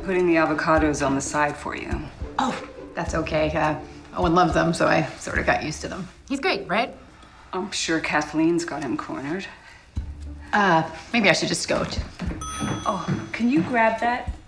putting the avocados on the side for you. Oh, that's okay. Owen loves them, so I sort of got used to them. He's great, right? I'm sure Kathleen's got him cornered. Maybe I should just go. Oh, can you grab that?